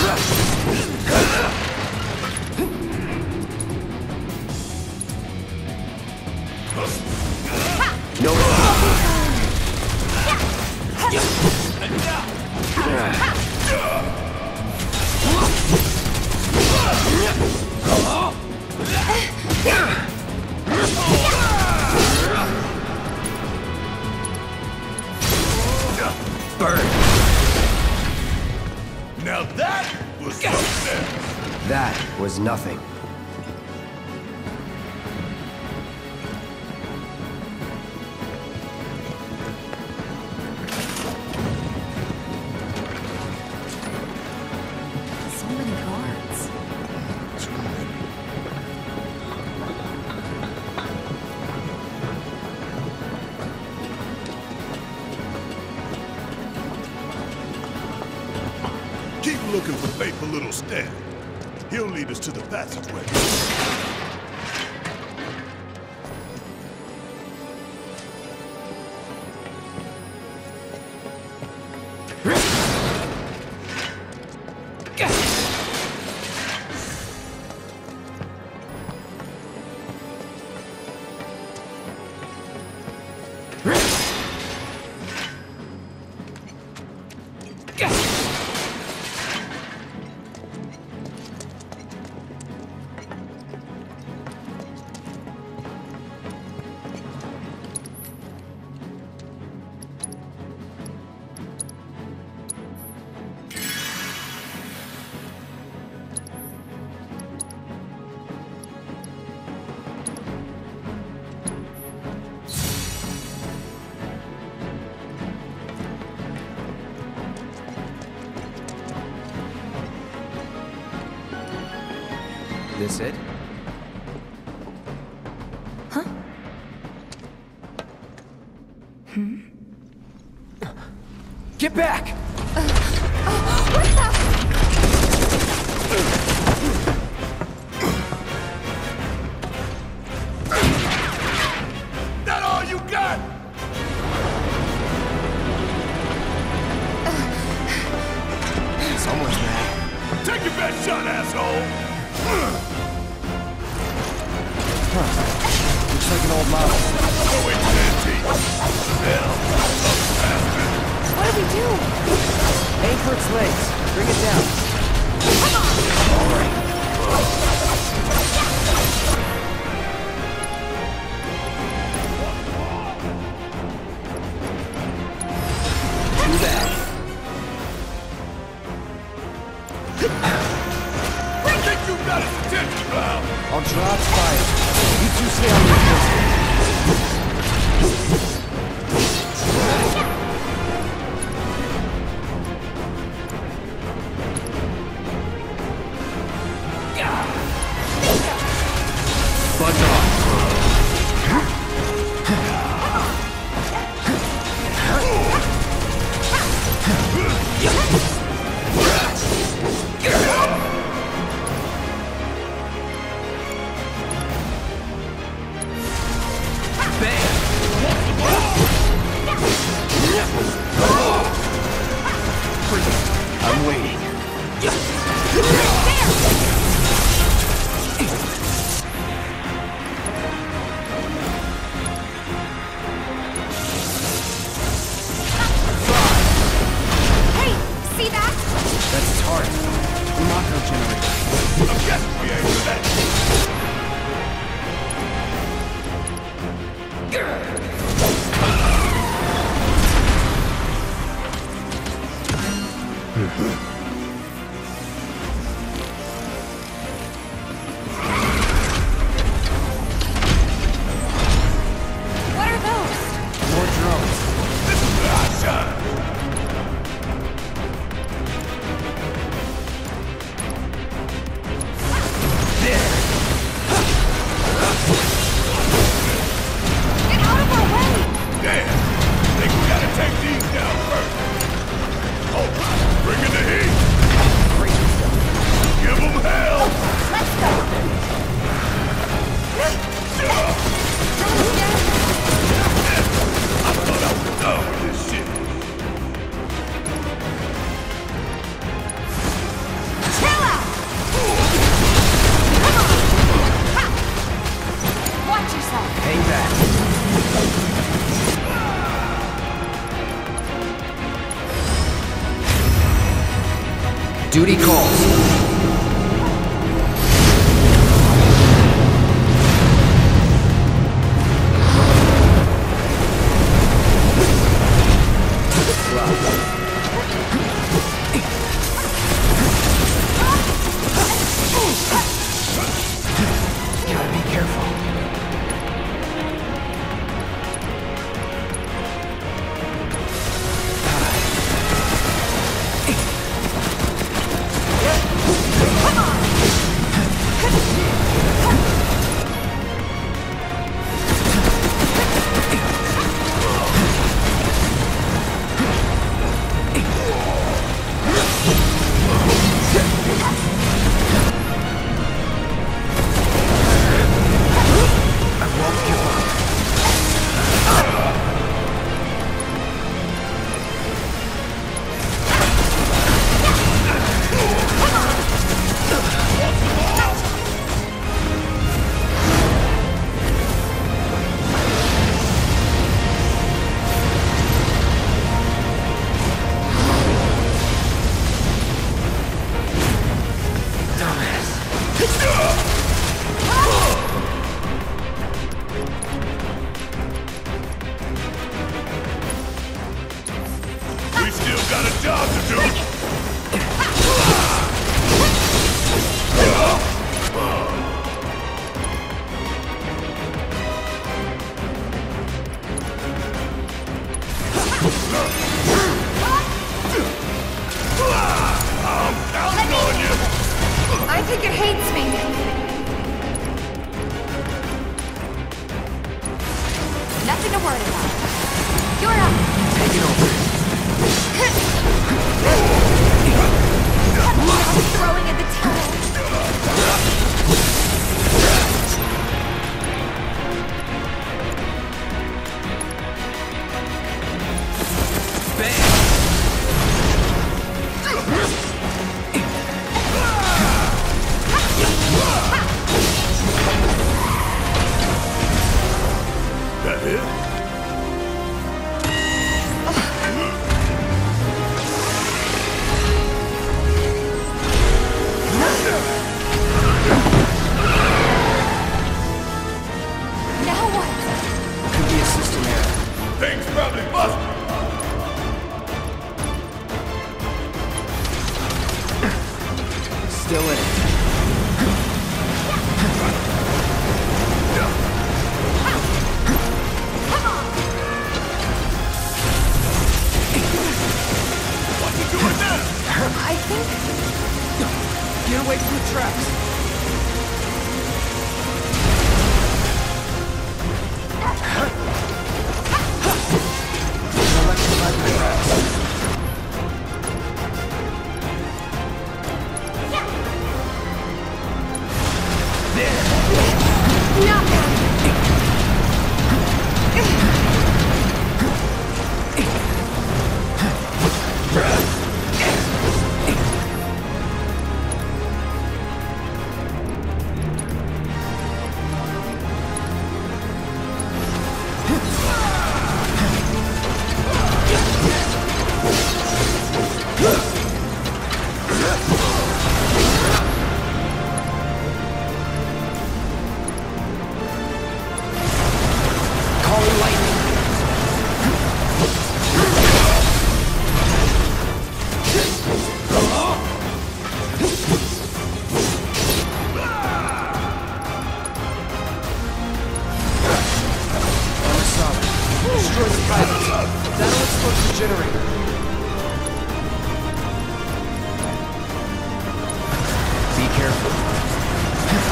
Burn. Now that was something. That was nothing. So many guards. Keep looking for faithful little Stan. He'll lead us to the passageway. This it? Huh? Get back! What the? That all you got? Someone's mad. Take your best shot, asshole! Looks like an old model. Oh, it's empty. Hell, What do we do? Aim for its legs. Bring it down. All right. Do that. I think you got his attention, pal. I'll draw its fire. You two stay on your distance. Buzz off. I'm waiting. Hey, see that? That's its heart. The Mako generator. I'm guessing we ain't for that. What are those? More drones. This is where I shine. This! Duty calls. Gotta be careful. We still got a job to do. I'm counting on you. I think it hates me. Nothing to worry about. You're up. Take it over. I'm throwing in the towel. That it? Now what? Could be a system error. Things probably busted. Still in it. What you doing now? I think Get away from the traps. Calling lightning. Destroy the pilot. That'll expose the generator. Be careful.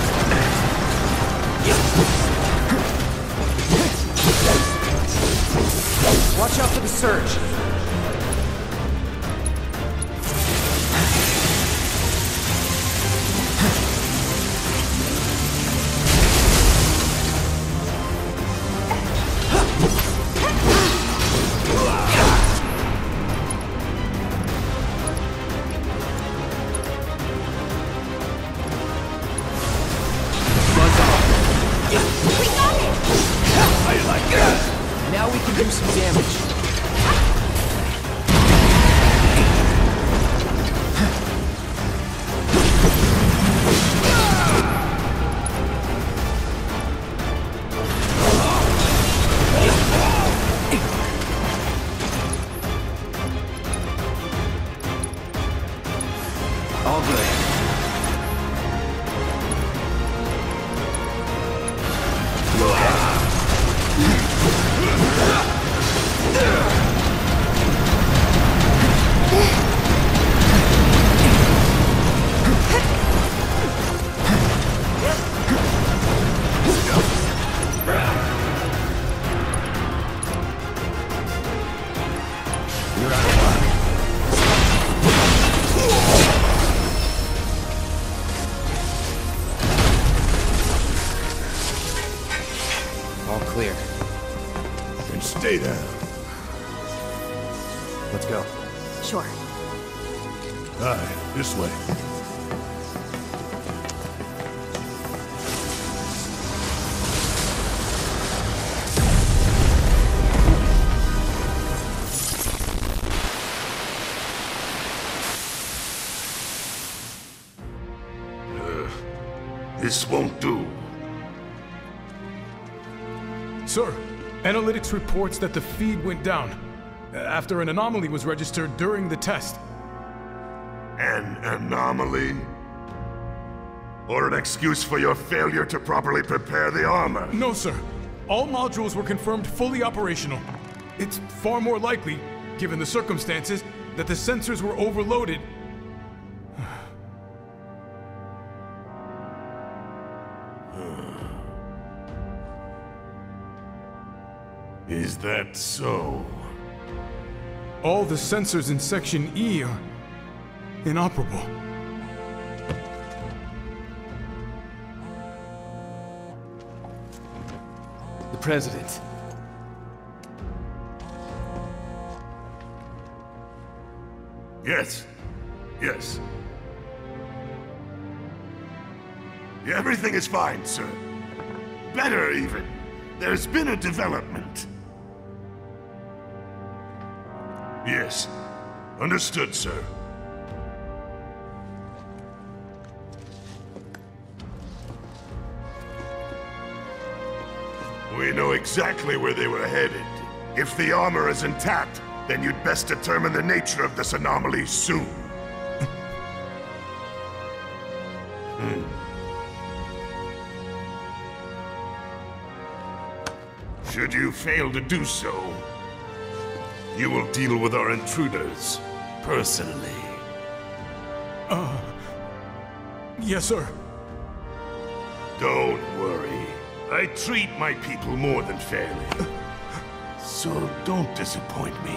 Watch out for the surge. Now we can do some damage. You're out of luck. All clear. And stay down. Let's go. Sure. Aye, this way. This won't do. Sir, analytics reports that the feed went down after an anomaly was registered during the test. An anomaly? Or an excuse for your failure to properly prepare the armor? No, sir. All modules were confirmed fully operational. It's far more likely, given the circumstances, that the sensors were overloaded. Is that so? All the sensors in Section E are inoperable. The President. Yes. Yes. Everything is fine, sir. Better, even. There's been a development. Yes. Understood, sir. We know exactly where they were headed. If the armor is intact, then you'd best determine the nature of this anomaly soon. Should you fail to do so, you will deal with our intruders personally. Yes, sir. Don't worry. I treat my people more than fairly. So don't disappoint me.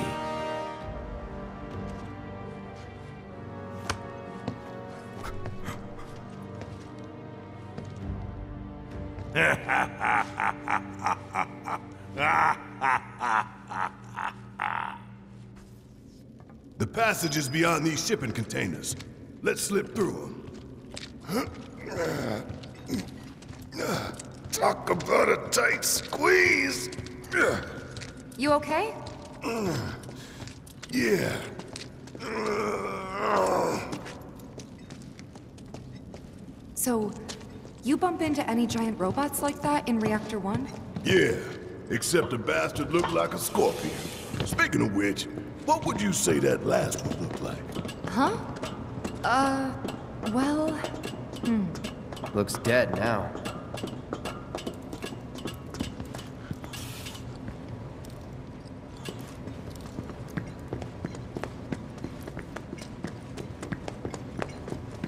The passage is beyond these shipping containers. Let's slip through them. Talk about a tight squeeze! You okay? Yeah. So, you bump into any giant robots like that in Reactor 1? Yeah, except the bastard looked like a scorpion. Speaking of which, what would you say that last one looked like? Huh? Well... Looks dead now.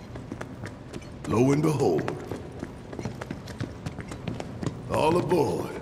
Lo and behold. All aboard.